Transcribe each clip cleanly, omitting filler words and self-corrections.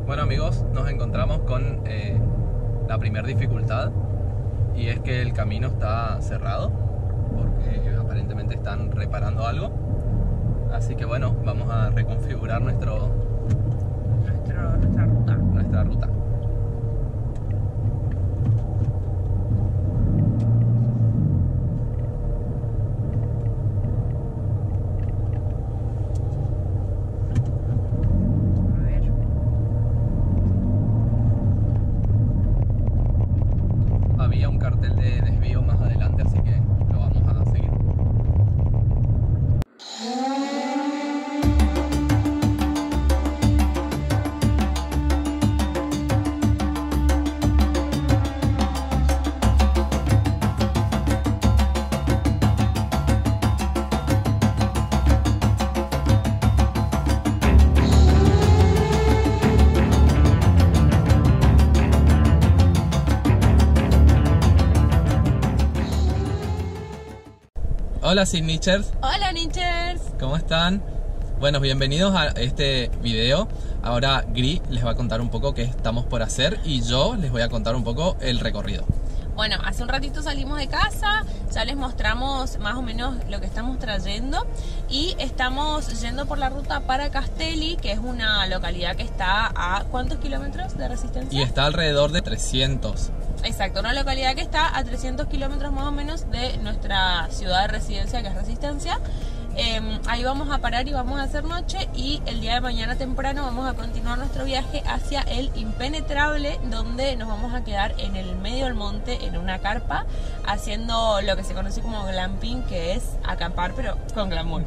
Bueno amigos, nos encontramos con la primera dificultad, y es que el camino está cerrado porque aparentemente están reparando algo. Así que bueno, vamos a reconfigurar nuestra ruta. Había un cartel de desvío más adelante, así que lo vamos a seguir. Hola Signichers. Hola Nichers. ¿Cómo están? Bueno, bienvenidos a este video. Ahora Gri les va a contar un poco qué estamos por hacer y yo les voy a contar un poco el recorrido. Bueno, hace un ratito salimos de casa, ya les mostramos más o menos lo que estamos trayendo y estamos yendo por la ruta para Castelli, que es una localidad que está a ¿cuántos kilómetros de Resistencia? Y está alrededor de 300. Exacto, una localidad que está a 300 kilómetros más o menos de nuestra ciudad de residencia, que es Resistencia. Ahí vamos a parar y vamos a hacer noche, y el día de mañana temprano vamos a continuar nuestro viaje hacia el Impenetrable, donde nos vamos a quedar en el medio del monte en una carpa haciendo lo que se conoce como glamping, que es acampar pero con glamour.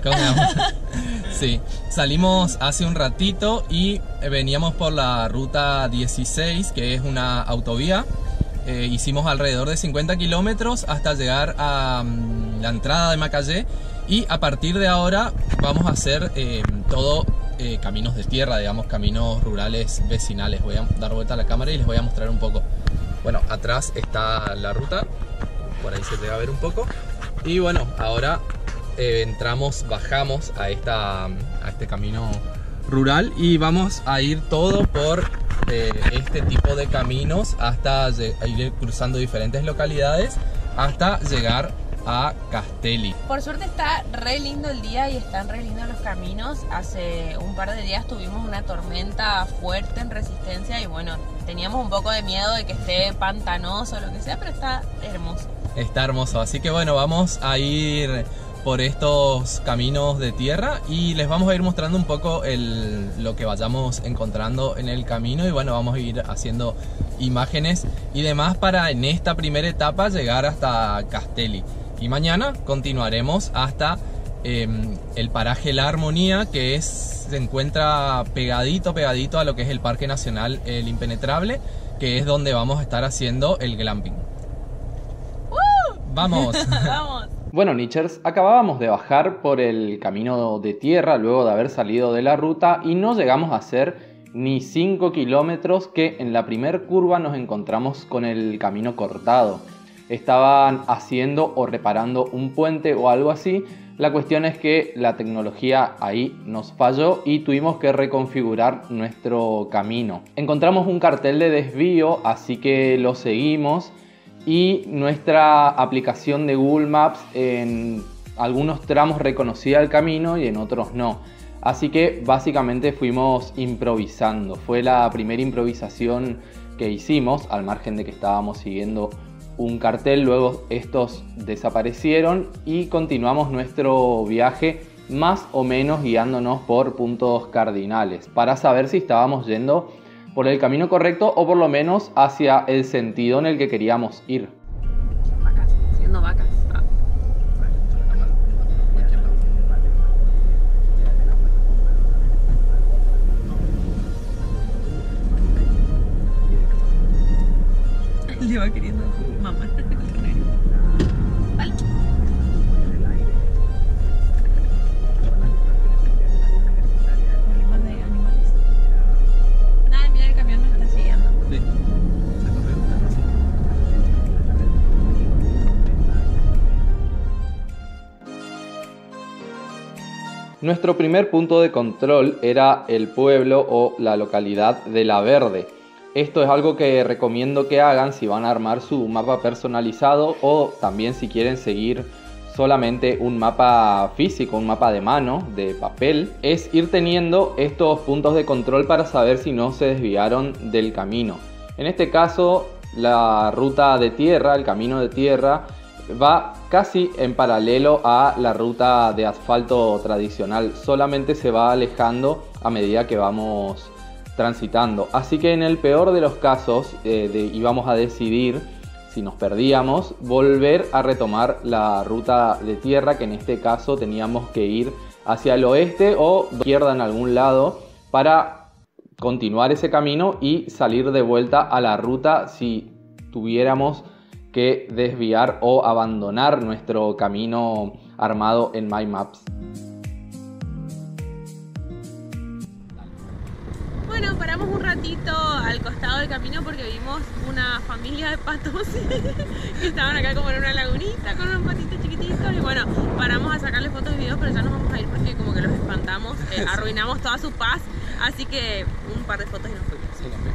Sí, salimos hace un ratito y veníamos por la ruta 16, que es una autovía. Hicimos alrededor de 50 kilómetros hasta llegar a la entrada de Macayé, y a partir de ahora vamos a hacer todo caminos de tierra, digamos, caminos rurales vecinales. Voy a dar vuelta a la cámara y les voy a mostrar un poco. Bueno, atrás está la ruta, por ahí se llega a ver un poco. Y bueno, ahora bajamos a este camino rural y vamos a ir todo por este tipo de caminos hasta ir cruzando diferentes localidades hasta llegar a Castelli. Por suerte está re lindo el día y están re lindos los caminos. Hace un par de días tuvimos una tormenta fuerte en Resistencia y bueno, teníamos un poco de miedo de que esté pantanoso o lo que sea, pero está hermoso. Está hermoso, así que bueno, vamos a ir por estos caminos de tierra y les vamos a ir mostrando un poco lo que vayamos encontrando en el camino, y bueno, vamos a ir haciendo imágenes y demás para en esta primera etapa llegar hasta Castelli, y mañana continuaremos hasta el paraje La Armonía, que se encuentra pegadito a lo que es el Parque Nacional El Impenetrable, que es donde vamos a estar haciendo el glamping. ¡Vamos! ¡Vamos! Bueno, Nichers, acabábamos de bajar por el camino de tierra luego de haber salido de la ruta y no llegamos a hacer ni 5 kilómetros que en la primer curva nos encontramos con el camino cortado. Estaban haciendo o reparando un puente o algo así. La cuestión es que la tecnología ahí nos falló y tuvimos que reconfigurar nuestro camino. Encontramos un cartel de desvío, así que lo seguimos. Y nuestra aplicación de Google Maps en algunos tramos reconocía el camino y en otros no. Así que básicamente fuimos improvisando. Fue la primera improvisación que hicimos, al margen de que estábamos siguiendo un cartel. Luego estos desaparecieron y continuamos nuestro viaje más o menos guiándonos por puntos cardinales para saber si estábamos yendo por el camino correcto o por lo menos hacia el sentido en el que queríamos ir. Vacas, siendo vacas. Le va queriendo mamar. Vale. Nuestro primer punto de control era el pueblo o la localidad de La Verde. Esto es algo que recomiendo que hagan si van a armar su mapa personalizado o también si quieren seguir solamente un mapa físico, un mapa de mano, de papel, es ir teniendo estos puntos de control para saber si no se desviaron del camino. En este caso, la ruta de tierra, el camino de tierra, va casi en paralelo a la ruta de asfalto tradicional, solamente se va alejando a medida que vamos transitando. Así que en el peor de los casos íbamos a decidir, si nos perdíamos, volver a retomar la ruta de tierra, que en este caso teníamos que ir hacia el oeste o izquierda en algún lado para continuar ese camino y salir de vuelta a la ruta si tuviéramos que desviar o abandonar nuestro camino armado en My Maps. Bueno, paramos un ratito al costado del camino porque vimos una familia de patos que estaban acá como en una lagunita con unos patitos chiquititos y bueno, paramos a sacarle fotos y videos, pero ya nos vamos a ir porque como que los espantamos, arruinamos toda su paz, así que un par de fotos y nos fuimos.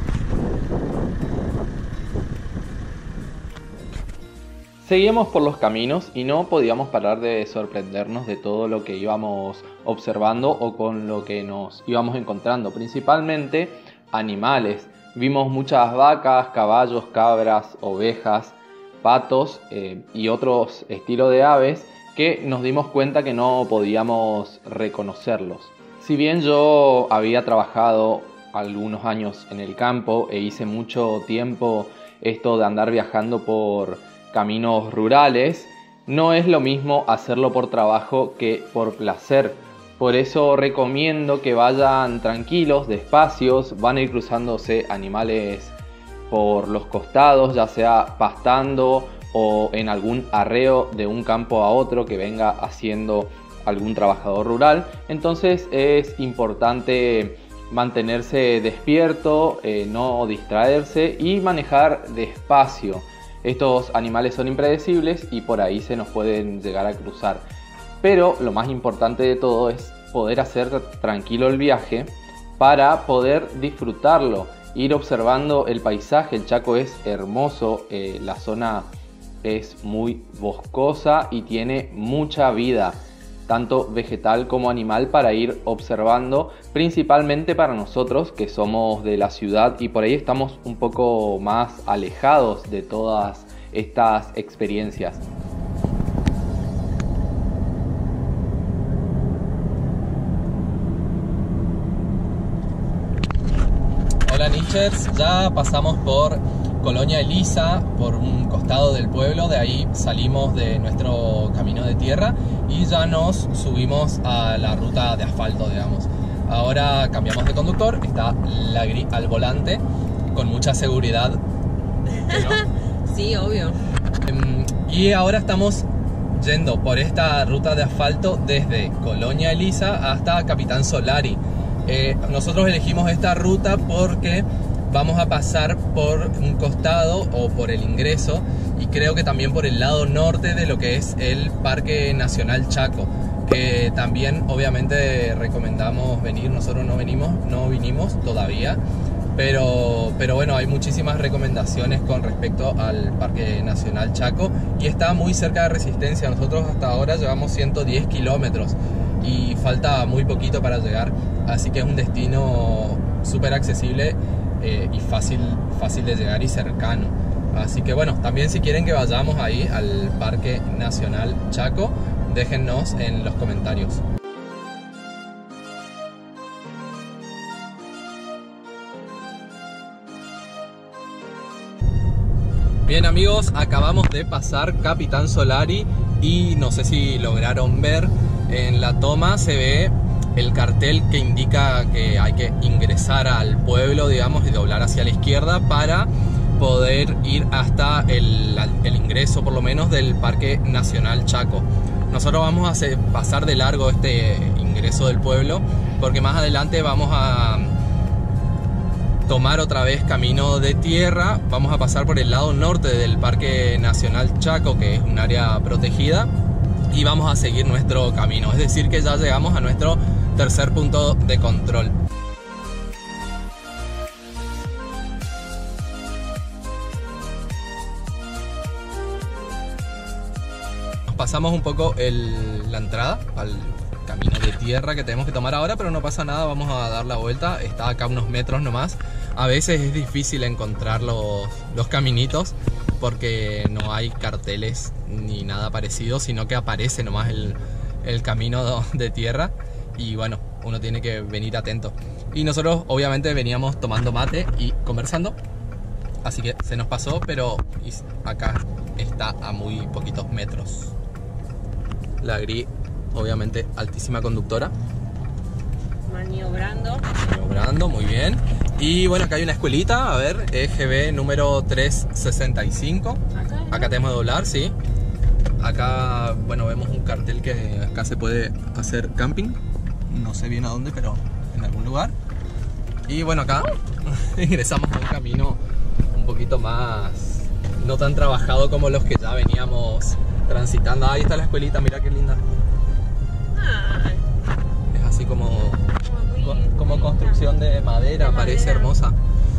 Seguíamos por los caminos y no podíamos parar de sorprendernos de todo lo que íbamos observando o con lo que nos íbamos encontrando, principalmente animales. Vimos muchas vacas, caballos, cabras, ovejas, patos y otros estilos de aves que nos dimos cuenta que no podíamos reconocerlos. Si bien yo había trabajado algunos años en el campo e hice mucho tiempo esto de andar viajando por caminos rurales, no es lo mismo hacerlo por trabajo que por placer. Por eso recomiendo que vayan tranquilos, despacios, van a ir cruzándose animales por los costados, ya sea pastando o en algún arreo de un campo a otro que venga haciendo algún trabajador rural. Entonces es importante mantenerse despierto, no distraerse y manejar despacio. Estos animales son impredecibles y por ahí se nos pueden llegar a cruzar. Pero lo más importante de todo es poder hacer tranquilo el viaje para poder disfrutarlo, ir observando el paisaje. El Chaco es hermoso, la zona es muy boscosa y tiene mucha vida, tanto vegetal como animal, para ir observando, principalmente para nosotros que somos de la ciudad y por ahí estamos un poco más alejados de todas estas experiencias. Hola Nichers, ya pasamos por Colonia Elisa, por un costado del pueblo, de ahí salimos de nuestro camino de tierra y ya nos subimos a la ruta de asfalto, digamos. Ahora cambiamos de conductor, está Lagri al volante, con mucha seguridad, ¿no? Sí, obvio. Y ahora estamos yendo por esta ruta de asfalto desde Colonia Elisa hasta Capitán Solari. Nosotros elegimos esta ruta porque vamos a pasar por un costado o por el ingreso y creo que también por el lado norte de lo que es el Parque Nacional Chaco, que también obviamente recomendamos venir. Nosotros no vinimos todavía, pero bueno, hay muchísimas recomendaciones con respecto al Parque Nacional Chaco y está muy cerca de Resistencia. Nosotros hasta ahora llevamos 110 kilómetros y falta muy poquito para llegar, así que es un destino súper accesible y fácil de llegar y cercano. Así que bueno, también si quieren que vayamos ahí al Parque Nacional Chaco, déjennos en los comentarios. Bien amigos, acabamos de pasar Capitán Solari y no sé si lograron ver, en la toma se ve el cartel que indica que hay que ingresar al pueblo, digamos, y doblar hacia la izquierda para poder ir hasta el ingreso, por lo menos, del Parque Nacional Chaco. Nosotros vamos a pasar de largo este ingreso del pueblo porque más adelante vamos a tomar otra vez camino de tierra. Vamos a pasar por el lado norte del Parque Nacional Chaco, que es un área protegida, y vamos a seguir nuestro camino. Es decir que ya llegamos a nuestro tercer punto de control. Pasamos un poco la entrada al camino de tierra que tenemos que tomar ahora, pero no pasa nada, vamos a dar la vuelta. Está acá unos metros nomás. A veces es difícil encontrar los caminitos porque no hay carteles ni nada parecido, sino que aparece nomás el camino de tierra y bueno, uno tiene que venir atento. Y nosotros obviamente veníamos tomando mate y conversando, así que se nos pasó, pero acá está a muy poquitos metros. La Gris, obviamente altísima conductora. Maniobrando, muy bien. Y bueno, acá hay una escuelita, a ver, EGB número 365. Acá tenemos que doblar, sí. Acá, bueno, vemos un cartel que acá se puede hacer camping. No sé bien a dónde, pero en algún lugar. Y bueno, acá ingresamos a un camino un poquito más, no tan trabajado como los que ya veníamos transitando. Ahí está la escuelita, mira qué linda. Es así como construcción de madera, parece hermosa.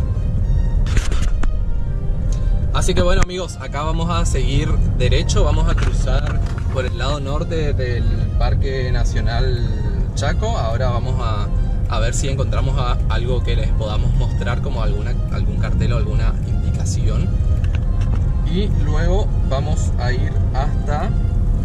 Así que bueno amigos, acá vamos a seguir derecho, vamos a cruzar por el lado norte del Parque Nacional Chaco. Ahora vamos a ver si encontramos algo que les podamos mostrar, como algún cartel o alguna indicación. Y luego vamos a ir hasta... ¿A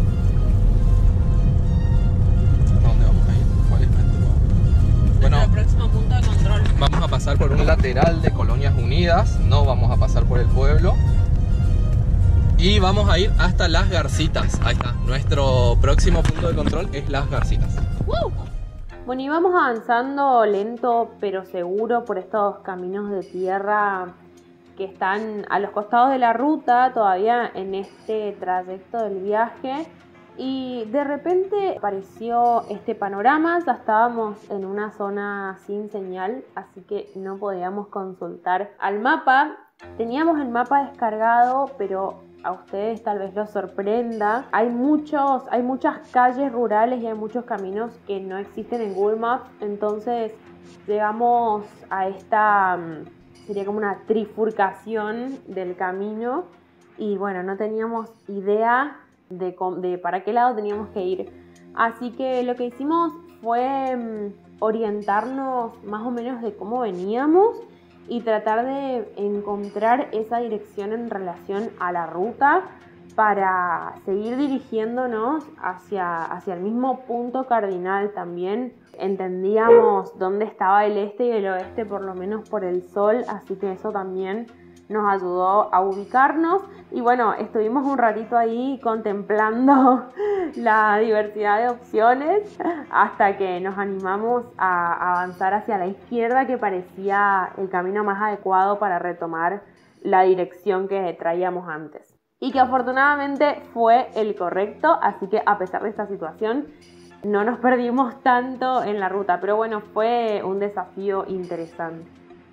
dónde vamos a ir? ¿Cuál es nuestro próximo punto de control? Vamos a pasar por un lateral de Colonias Unidas, no vamos a pasar por el pueblo. Y vamos a ir hasta Las Garcitas. Ahí está, nuestro próximo punto de control es Las Garcitas. Bueno, y vamos avanzando lento pero seguro por estos caminos de tierra que están a los costados de la ruta, todavía en este trayecto del viaje. Y de repente apareció este panorama, ya estábamos en una zona sin señal, así que no podíamos consultar al mapa. Teníamos el mapa descargado, pero a ustedes tal vez los sorprenda. Hay muchas calles rurales y hay muchos caminos que no existen en Google Maps, entonces llegamos a esta... sería como una trifurcación del camino y bueno, no teníamos idea de para qué lado teníamos que ir. Así que lo que hicimos fue orientarnos más o menos de cómo veníamos y tratar de encontrar esa dirección en relación a la ruta para seguir dirigiéndonos hacia el mismo punto cardinal también. Entendíamos dónde estaba el este y el oeste, por lo menos por el sol, así que eso también nos ayudó a ubicarnos. Y bueno, estuvimos un ratito ahí contemplando la diversidad de opciones hasta que nos animamos a avanzar hacia la izquierda, que parecía el camino más adecuado para retomar la dirección que traíamos antes. Y que afortunadamente fue el correcto, así que a pesar de esta situación no nos perdimos tanto en la ruta, pero bueno, fue un desafío interesante.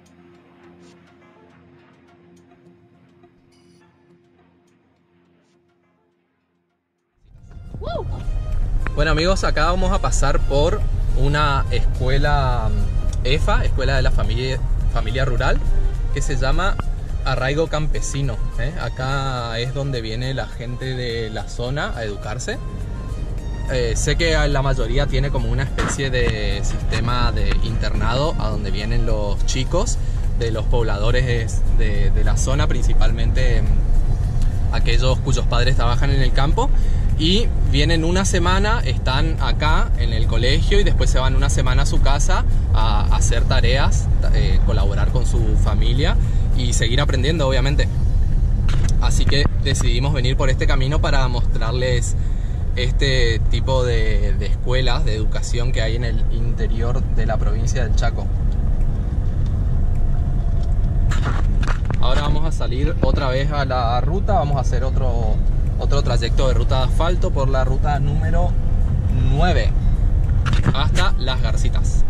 Bueno amigos, acá vamos a pasar por una escuela EFA, Escuela de la Familia Rural, que se llama Arraigo Campesino. Acá es donde viene la gente de la zona a educarse. Sé que la mayoría tiene como una especie de sistema de internado a donde vienen los chicos de los pobladores de la zona, principalmente aquellos cuyos padres trabajan en el campo, y vienen una semana, están acá en el colegio y después se van una semana a su casa a hacer tareas, colaborar con su familia y seguir aprendiendo, obviamente. Así que decidimos venir por este camino para mostrarles este tipo de escuelas de educación que hay en el interior de la provincia del Chaco. Ahora vamos a salir otra vez a la ruta, vamos a hacer otro trayecto de ruta de asfalto por la ruta número 9 hasta Las Garcitas.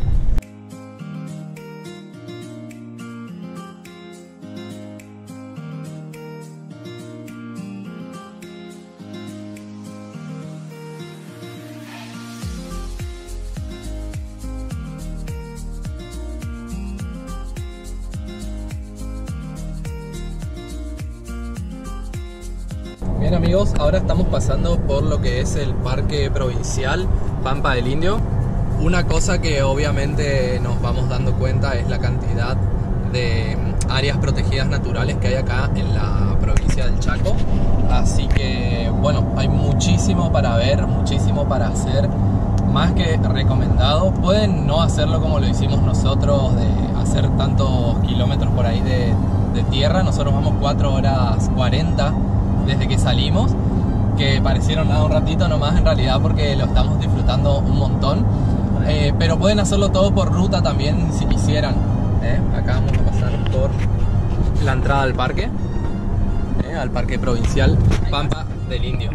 Bien amigos, ahora estamos pasando por lo que es el Parque Provincial Pampa del Indio. Una cosa que obviamente nos vamos dando cuenta es la cantidad de áreas protegidas naturales que hay acá en la provincia del Chaco. Así que bueno, hay muchísimo para ver, muchísimo para hacer, más que recomendado. Pueden no hacerlo como lo hicimos nosotros, de hacer tantos kilómetros por ahí de tierra. Nosotros vamos 4 horas 40 desde que salimos, que parecieron nada, un ratito nomás en realidad, porque lo estamos disfrutando un montón. Pero pueden hacerlo todo por ruta también si quisieran. Acá vamos a pasar por la entrada al parque provincial Pampa del Indio.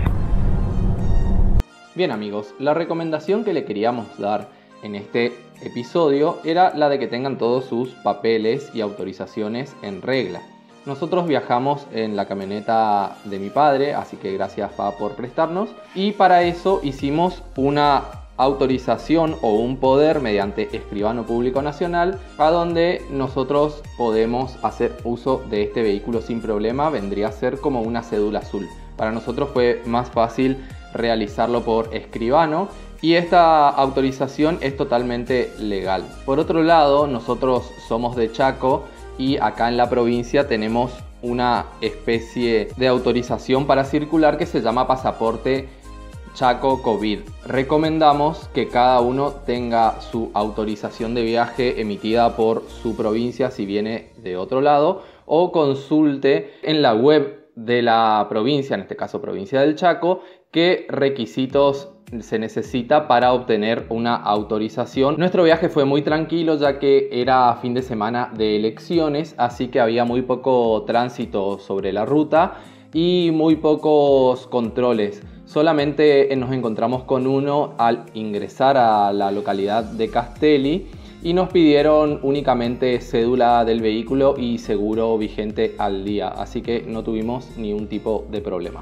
Bien amigos, la recomendación que le queríamos dar en este episodio era la de que tengan todos sus papeles y autorizaciones en regla. Nosotros viajamos en la camioneta de mi padre, así que gracias Pa por prestarnos, y para eso hicimos una autorización o un poder mediante Escribano Público Nacional, a donde nosotros podemos hacer uso de este vehículo sin problema. Vendría a ser como una cédula azul. Para nosotros fue más fácil realizarlo por escribano y esta autorización es totalmente legal. Por otro lado, nosotros somos de Chaco y acá en la provincia tenemos una especie de autorización para circular que se llama pasaporte Chaco COVID. Recomendamos que cada uno tenga su autorización de viaje emitida por su provincia si viene de otro lado, o consulte en la web de la provincia, en este caso provincia del Chaco, qué requisitos se necesita para obtener una autorización. Nuestro viaje fue muy tranquilo ya que era fin de semana de elecciones, así que había muy poco tránsito sobre la ruta y muy pocos controles. Solamente nos encontramos con uno al ingresar a la localidad de Castelli y nos pidieron únicamente cédula del vehículo y seguro vigente al día, así que no tuvimos ni un tipo de problema.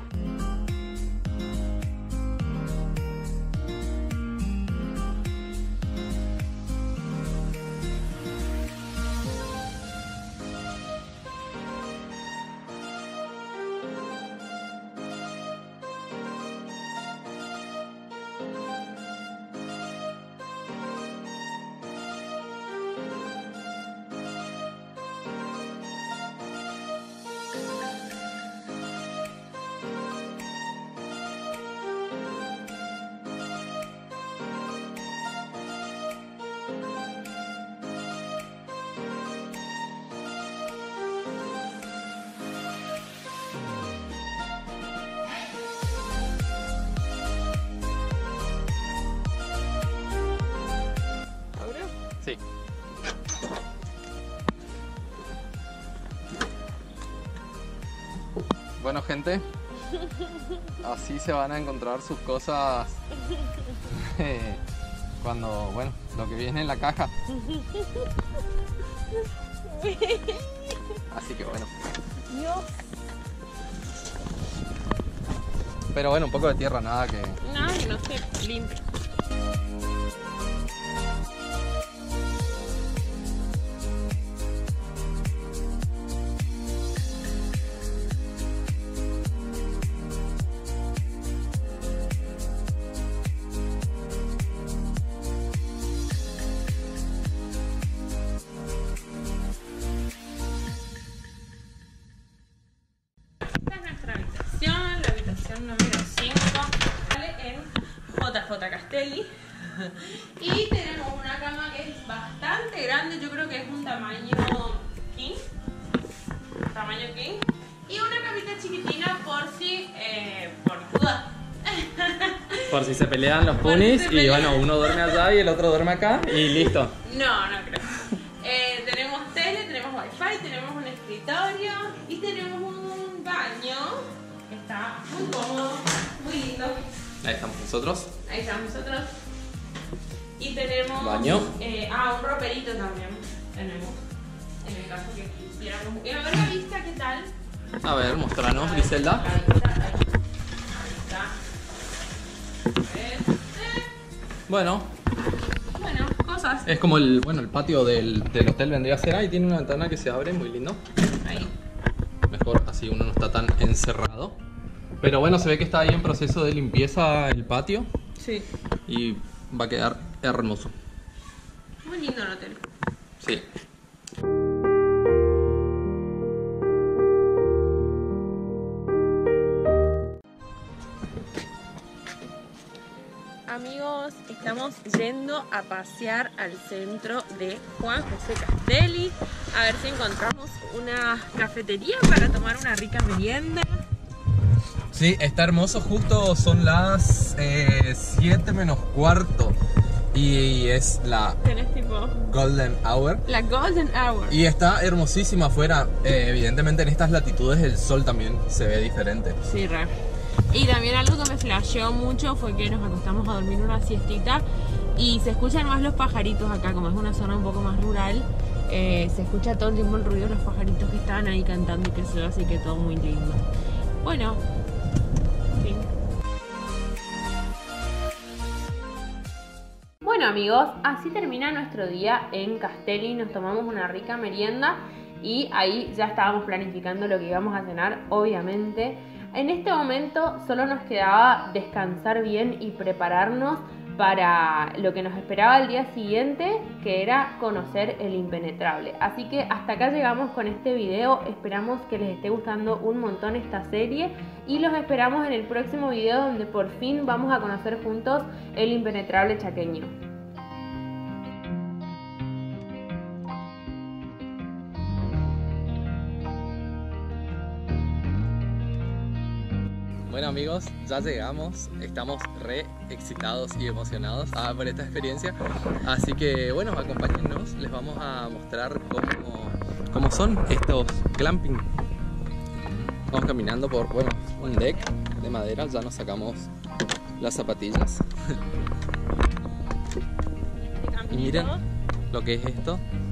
Sí. Bueno gente, así se van a encontrar sus cosas cuando, bueno, lo que viene en la caja. Así que bueno. Pero bueno, un poco de tierra, nada que... Nada que no esté limpio. Número 5, sale en JJ Castelli. Y tenemos una cama que es bastante grande, yo creo que es un tamaño king. Y una camita chiquitina por si, por duda. Por si se pelean los punis y bueno, uno duerme allá y el otro duerme acá y listo. No, no creo. Tenemos tele, tenemos wifi, tenemos un escritorio y tenemos un baño. Está muy cómodo, muy lindo. Ahí estamos nosotros. Ahí estamos nosotros. Y tenemos baño. Un roperito también. Tenemos. En el caso que quisiéramos. A ver la vista, ¿qué tal? A ver, mostranos, Griselda. Ahí está. Bueno, cosas. es como el patio del hotel vendría a ser. Ahí tiene una ventana que se abre, muy lindo. Ahí. Mejor así uno no está tan encerrado. Pero bueno, se ve que está ahí en proceso de limpieza el patio. Sí. Y va a quedar hermoso. Muy lindo el hotel. Sí. Amigos, estamos yendo a pasear al centro de Juan José Castelli a ver si encontramos una cafetería para tomar una rica merienda. Sí, está hermoso, justo son las 7 menos cuarto y es la Tenés tipo Golden Hour. la Golden Hour. Y está hermosísima afuera, evidentemente en estas latitudes el sol también se ve diferente. Sí, re. Y también algo que me flasheó mucho fue que nos acostamos a dormir una siestita y se escuchan más los pajaritos acá, como es una zona un poco más rural, se escucha todo el tiempo el ruido de los pajaritos que estaban ahí cantando y que se así que todo muy lindo. Bueno, fin. Bueno amigos, así termina nuestro día en Castelli, nos tomamos una rica merienda y ahí ya estábamos planificando lo que íbamos a cenar, obviamente. En este momento solo nos quedaba descansar bien y prepararnos para lo que nos esperaba el día siguiente, que era conocer el impenetrable. Así que hasta acá llegamos con este video, esperamos que les esté gustando un montón esta serie y los esperamos en el próximo video donde por fin vamos a conocer juntos el impenetrable chaqueño. Bueno amigos, ya llegamos, estamos re excitados y emocionados por esta experiencia. Así que bueno, acompáñennos, les vamos a mostrar cómo son estos glamping. Vamos caminando por, bueno, un deck de madera, ya nos sacamos las zapatillas. Y miren lo que es esto.